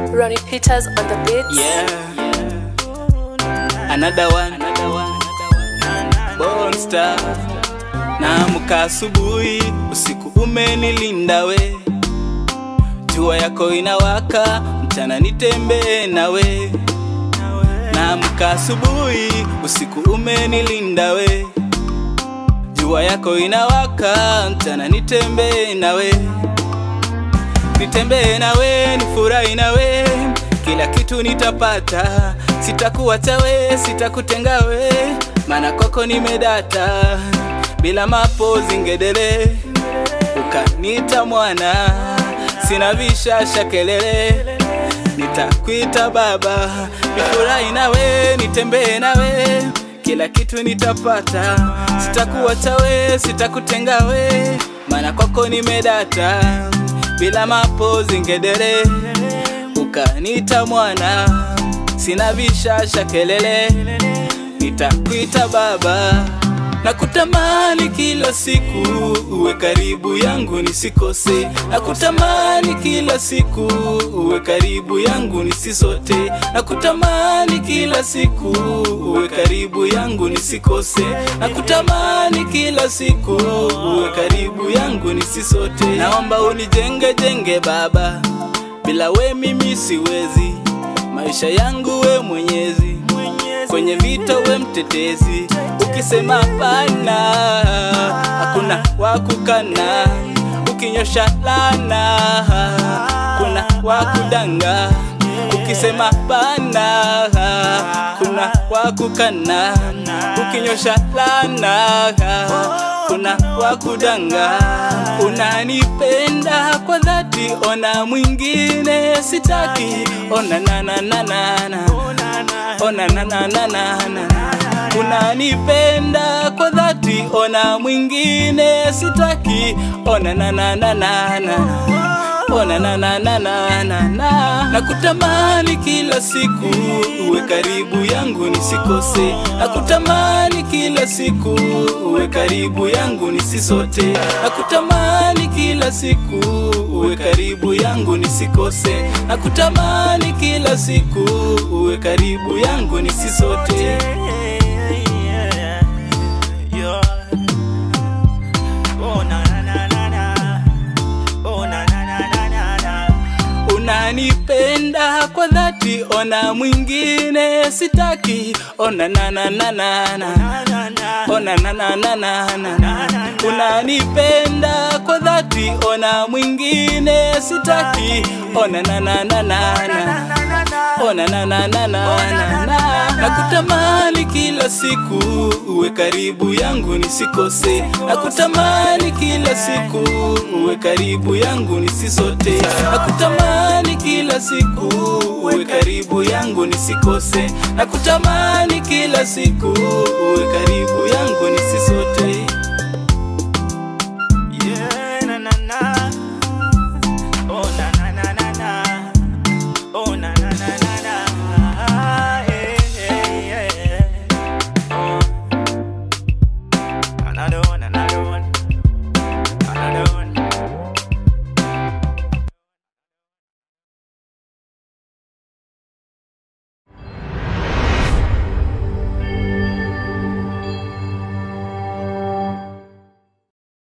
Ronnie Peters on the beats. Yeah, another one. Born Star. Naamka asubuhi, usiku umenilinda we. Jua yako inawaka, mchana nitembee nawe. Naamka asubuhi, usiku umenilinda we. Jua yako inawaka, mchana nitembee nawe. Nitembee nawe, nifurahi nawe, kila kitu nitapata. Sitakuacha we, sitakutenga we, maana kwako nimedata. Bila mapozi ngedele, ukanita mwana. Sina vishasha kelele, nitakuita baba. Nifurahi nawe, nitembee nawe, kila kitu nitapata. Sitakuacha we, sitakutenga we, maana kwako nimedata. Bila mapozi ngedele, ukanita mwana. Sina vishasha kelele, nitakuita baba. Nakutamani kila siku, uwe karibu yangu nisikose. Nakutamani kila siku, uwe karibu yangu nisisote. Nakutamani kila siku, uwe karibu yangu nisikose. Nakutamani kila siku, uwe karibu yangu nisisote. Naomba unijenge baba, bila we mimi siwezi. Maisha yangu we Mwenyezi, kwenye vita we mtetezi. Ukisema hapana, hakuna wakukana. Ukinyosha lana, kuna wakudanga. Ukisema hapana, kuna wakukana. Ukinyosha lana, kuna wakudanga. Unanipenda kwa dhati, ona mwingine sitaki. Ona na na na na na, ona na na na na na. Unanipenda kwa dhati, ona mwingine sitaki. Ona na na na na na, ona na na na na na. Nakutamani kila siku, uwe karibu yangu nisikose. Nakutamani kila siku, uwe karibu yangu nisisote. Nakutamani kila siku, uwe karibu yangu nisikose. Nakutamani kila siku, uwe karibu yangu nisisote. Unanipenda kwa dhati, ona mwingine sitaki. Ona na na na na na, ona na na na na na. Unanipenda kwa dhati, ona mwingine sitaki. Ona na na na na na, ona na na na na na. Nakutamani kila siku, uwe karibu yangu nisikose. Nakutamani kila siku, uwe karibu yangu nisisote. Nakutamani kila siku, uwe karibu yangu nisikose. Nakutamani kila siku, uwe karibu yangu nisisote.